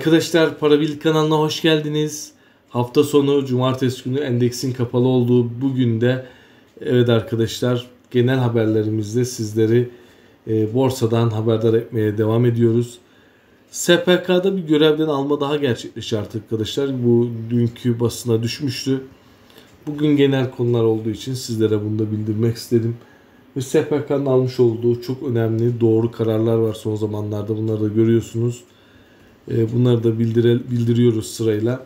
Arkadaşlar Para Bil kanalına hoş geldiniz. Hafta sonu cumartesi günü endeksin kapalı olduğu bugün de evet arkadaşlar genel haberlerimizde sizleri borsadan haberdar etmeye devam ediyoruz. SPK'da bir görevden alma daha gerçekleşti artık arkadaşlar. Bu dünkü basına düşmüştü. Bugün genel konular olduğu için sizlere bunu da bildirmek istedim. Ve SPK'nın almış olduğu çok önemli doğru kararlar var son zamanlarda, bunları da görüyorsunuz. Bunları da bildiriyoruz sırayla.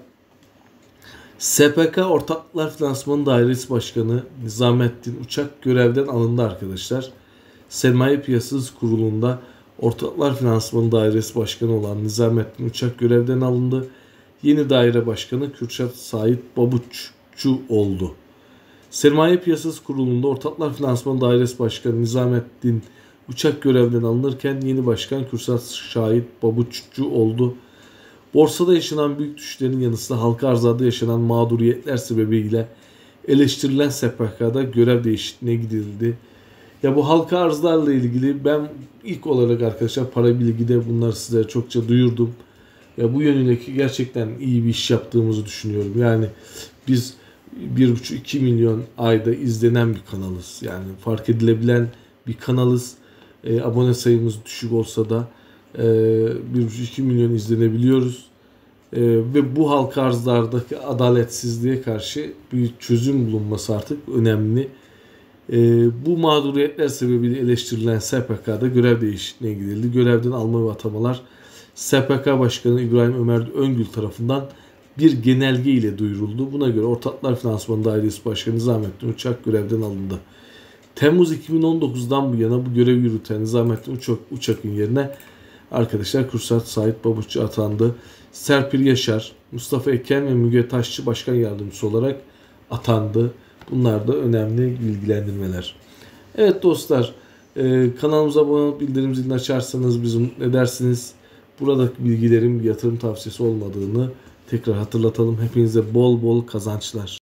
SPK Ortaklar Finansmanı Dairesi Başkanı Nizamettin Uçak görevden alındı arkadaşlar. Sermaye Piyasası Kurulu'nda Ortaklar Finansmanı Dairesi Başkanı olan Nizamettin Uçak görevden alındı. Yeni daire başkanı Kürşat Sait Babuççu oldu. Sermaye Piyasası Kurulu'nda Ortaklar Finansmanı Dairesi Başkanı Nizamettin Uçak görevden alınırken yeni başkan Kürşat Sait Babuççu oldu. Borsada yaşanan büyük düşüşlerin yanı sıra halka arzlarda yaşanan mağduriyetler sebebiyle eleştirilen SPK'da görev değişikliğine gidildi. Ya bu halka arzlarla ilgili ben ilk olarak arkadaşlar Para Bilgi'de bunları sizlere çokça duyurdum. Ya bu yönündeki gerçekten iyi bir iş yaptığımızı düşünüyorum. Yani biz 1,5-2 milyon ayda izlenen bir kanalız. Yani fark edilebilen bir kanalız. Abone sayımız düşük olsa da 1,5-2 milyon izlenebiliyoruz. Ve bu halka arzlardaki adaletsizliğe karşı bir çözüm bulunması artık önemli. Bu mağduriyetler sebebiyle eleştirilen SPK'da görev değişikliğine gidildi. Görevden alma ve atamalar SPK Başkanı İbrahim Ömer Öngül tarafından bir genelge ile duyuruldu. Buna göre Ortaklar Finansmanı Dairesi Başkanı Nizamettin Uçak görevden alındı. Temmuz 2019'dan bu yana bu görevi yürüten Nizamettin Uçak'ın yerine arkadaşlar Kürşat Sait Babuççu atandı. Serpil Yaşar, Mustafa Eken ve Müge Taşçı başkan yardımcısı olarak atandı. Bunlar da önemli bilgilendirmeler. Evet dostlar, kanalımıza abone olup bildirim zilini açarsanız bizi mutlu edersiniz. Buradaki bilgilerin bir yatırım tavsiyesi olmadığını tekrar hatırlatalım. Hepinize bol bol kazançlar.